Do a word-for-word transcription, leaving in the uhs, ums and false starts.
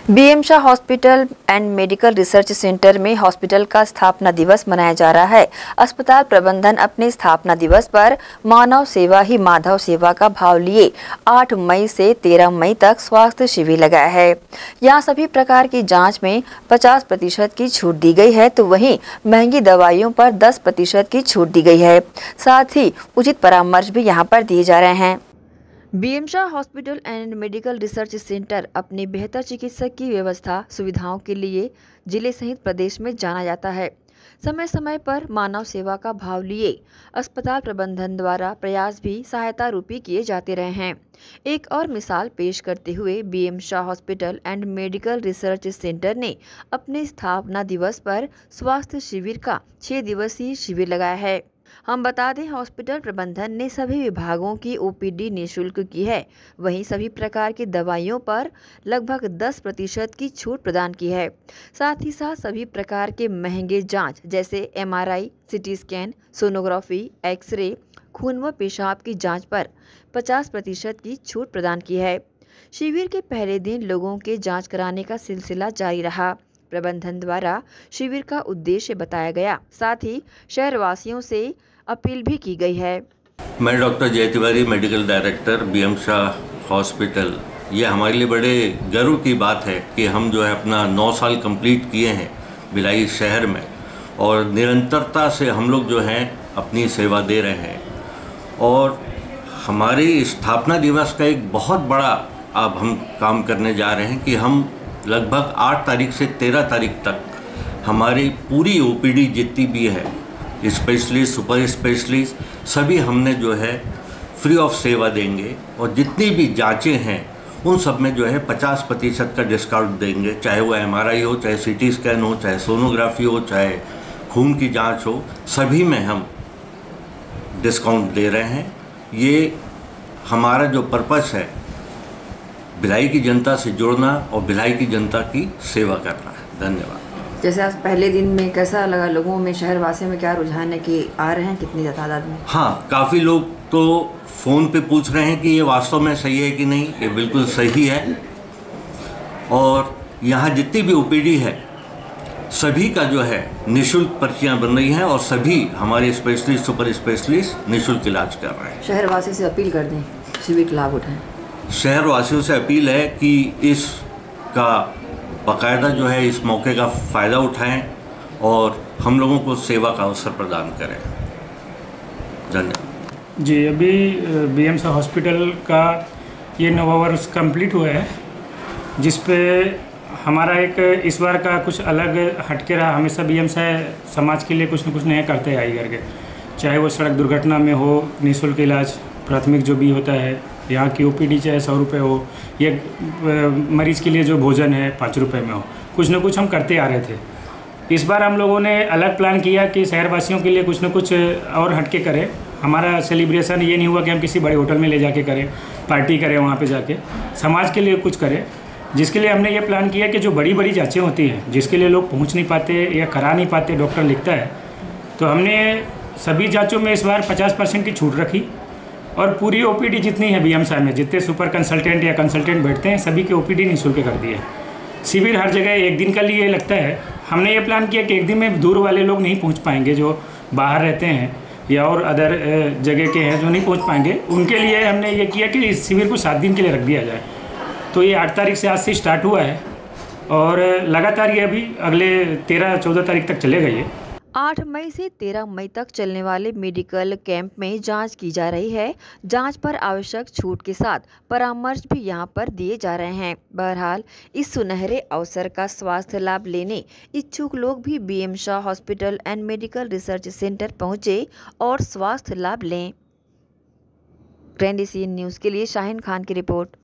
BM Shah hospital and medical research centre में hospital का स्थापना दिवस मनाया जा रहा है। अस्पताल प्रबंधन अपने स्थापना दिवस पर मानव सेवा ही माधव सेवा का भाव लिए आठ मई से तेरह मई तक स्वास्थ्य शिविर लगाया है। यहां सभी प्रकार की जांच में पचास प्रतिशत की छूट दी गई है, तो वहीं महंगी दवाइयों पर दस प्रतिशत की छूट दी गई है। साथ ही उचित परामर्श भी यहां पर दिए जा रहे हैं। BM Shah hospital and medical research centre अपनी बेहतर चिकित्सक की व्यवस्था सुविधाओं के लिए जिले सहित प्रदेश में जाना जाता है। समय समय पर मानव सेवा का भाव लिए अस्पताल प्रबंधन द्वारा प्रयास भी सहायता रूपी किए जाते रहे हैं। एक और मिसाल पेश करते हुए BM Shah hospital and medical research centre ने अपने स्थापना दिवस पर स्वास्थ्य शिविर का छह दिवसीय शिविर लगाया है। हम बता दें, हॉस्पिटल प्रबंधन ने सभी विभागों की ओपीडी निःशुल्क की है। वहीं सभी प्रकार की दवाइयों पर लगभग दस प्रतिशत की छूट प्रदान की है। साथ ही साथ सभी प्रकार के महंगे जांच जैसे MRI, CT scan, sonography, x ray, खून व पेशाब की जांच पर पचास प्रतिशत की छूट प्रदान की है। शिविर के पहले दिन लोगों के जाँच कराने का सिलसिला जारी रहा। प्रबंधन द्वारा शिविर का उद्देश्य बताया गया, साथ ही शहरवासियों से अपील भी की गई है। मैं doctor Jay Tiwari, medical director BM Shah hospital. ये हमारे लिए बड़े गर्व की बात है कि हम जो है अपना नौ साल कंप्लीट किए हैं भिलाई शहर में, और निरंतरता से हम लोग जो हैं अपनी सेवा दे रहे हैं। और हमारी स्थापना दिवस का एक बहुत बड़ा अब हम काम करने जा रहे हैं कि हम लगभग आठ तारीख से तेरह तारीख तक हमारी पूरी ओपीडी जितनी भी है, स्पेशलिस्ट, सुपर स्पेशलिस्ट, सभी हमने जो है फ्री ऑफ सेवा देंगे। और जितनी भी जांचें हैं उन सब में जो है पचास प्रतिशत का डिस्काउंट देंगे, चाहे वो एमआरआई हो, चाहे सीटी स्कैन हो, चाहे सोनोग्राफी हो, चाहे खून की जांच हो, सभी में हम डिस्काउंट दे रहे हैं। ये हमारा जो पर्पस है भिलाई की जनता से जुड़ना और भिलाई की जनता की सेवा करना है। धन्यवाद। जैसे आज पहले दिन में कैसा लगा, लोगों में, शहरवासियों में क्या रुझान है कि आ रहे हैं कितनी तादाद में? हाँ, काफ़ी लोग तो फ़ोन पे पूछ रहे हैं कि ये वास्तव में सही है कि नहीं। ये बिल्कुल सही है। और यहाँ जितनी भी ओपीडी है सभी का जो है निःशुल्क पर्चियाँ बन रही हैं और सभी हमारे स्पेशलिस्ट, सुपर स्पेशलिस्ट निःशुल्क इलाज कर रहे हैं। शहरवासी से अपील कर दें शिविर का लाभ उठाएं। शहरवासियों से अपील है कि इस का बाकायदा जो है इस मौके का फ़ायदा उठाएं और हम लोगों को सेवा का अवसर प्रदान करें। धन्यवाद। जी, अभी बीएम शाह हॉस्पिटल का ये नवा वर्ष कंप्लीट हुआ है, जिस पे हमारा एक इस बार का कुछ अलग हटके रहा। हमेशा बीएम शाह समाज के लिए कुछ न कुछ नया करते आई करके, चाहे वो सड़क दुर्घटना में हो, निःशुल्क इलाज प्राथमिक जो भी होता है, यहाँ की ओपीडी चाहे सौ रुपये हो, ये मरीज़ के लिए जो भोजन है पाँच रुपये में हो, कुछ न कुछ हम करते आ रहे थे। इस बार हम लोगों ने अलग प्लान किया कि शहरवासियों के लिए कुछ न कुछ और हटके करें। हमारा सेलिब्रेशन ये नहीं हुआ कि हम किसी बड़े होटल में ले जाके करें, पार्टी करें, वहाँ पे जाके समाज के लिए कुछ करें। जिसके लिए हमने ये प्लान किया कि जो बड़ी बड़ी जाँचें होती हैं, जिसके लिए लोग पहुँच नहीं पाते या करा नहीं पाते, डॉक्टर लिखता है, तो हमने सभी जाँचों में इस बार पचास परसेंट की छूट रखी। और पूरी ओपीडी जितनी है बीएम शाह में, जितने सुपर कंसल्टेंट या कंसल्टेंट बैठते हैं, सभी के ओपीडी निःशुल्क कर दिए। शिविर हर जगह एक दिन का लिए लगता है। हमने ये प्लान किया कि एक दिन में दूर वाले लोग नहीं पहुंच पाएंगे, जो बाहर रहते हैं या और अदर जगह के हैं जो नहीं पहुंच पाएंगे, उनके लिए हमने ये किया कि इस शिविर को सात दिन के लिए रख दिया जाए। तो ये आठ तारीख से आज से स्टार्ट हुआ है और लगातार ये अभी अगले तेरह चौदह तारीख तक चलेगा। ये आठ मई से तेरह मई तक चलने वाले मेडिकल कैंप में जांच की जा रही है। जांच पर आवश्यक छूट के साथ परामर्श भी यहां पर दिए जा रहे हैं। बहरहाल इस सुनहरे अवसर का स्वास्थ्य लाभ लेने इच्छुक लोग भी BM Shah hospital and medical research centre पहुंचे और स्वास्थ्य लाभ लें। ग्रैंड एशियन न्यूज़ के लिए शाहीन खान की रिपोर्ट।